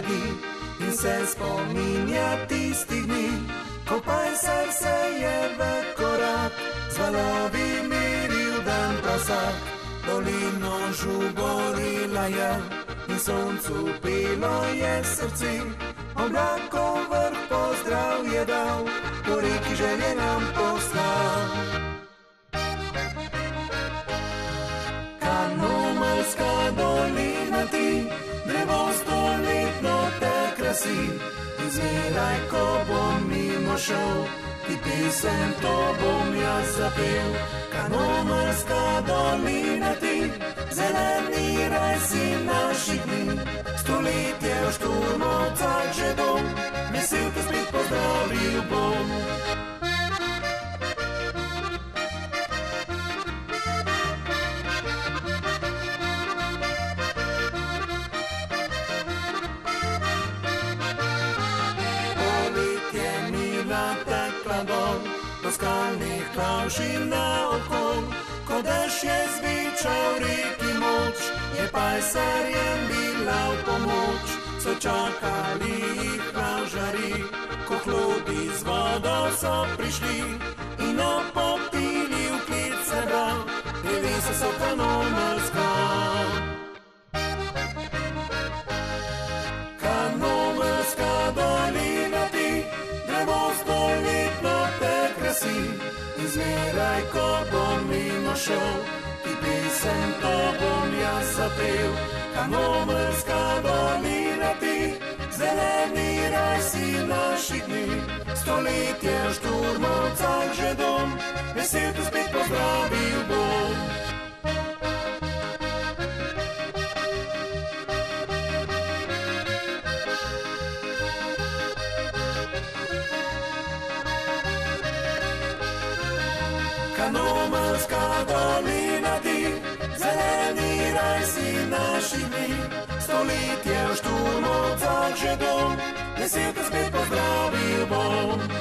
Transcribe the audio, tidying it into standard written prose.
bledi in se spominja tistih dni, ko pajsar se je v korak z valovi miril dan prasak. Dolino žuborila je in soncu pelo je srce, oblakov vrh pozdrav je dal, po reki želje nam poslal. Kanomelska dolina ti, drevo stoletno te krasi, in zmeraj, ko bom mimo šel, ti pesem to bom jaz zapel. Kanomelska dolina ti, zeleni raj si naših dni, stoletje v Šturmovcah že dom, vesel te spet pozdravil bom. Poletje mila tekla dol, do skalnih klavšin naokol, ko dež je zvičal reki moč, je pajsarjem bila v pomoč. So čakali jih klavžari, ko hlodi z vodo so prišli in opopili v klet srebra, drevesa so kanomelska. Kanomelska dolina ti, drevo stoletno te krasi, in zmeraj, ko bom mimo šel, ti pesem to bom jaz zapel. Kanomelska dolina ti, zeleni raj si naših dni, stoletje v Šturmovcah že dom, vesel te spet pozdravil bom. Kanomelska dolina ti, zeleni raj si naših dni, stoletje v Šturmovcah že dom, vesel te spet pozdravil bom.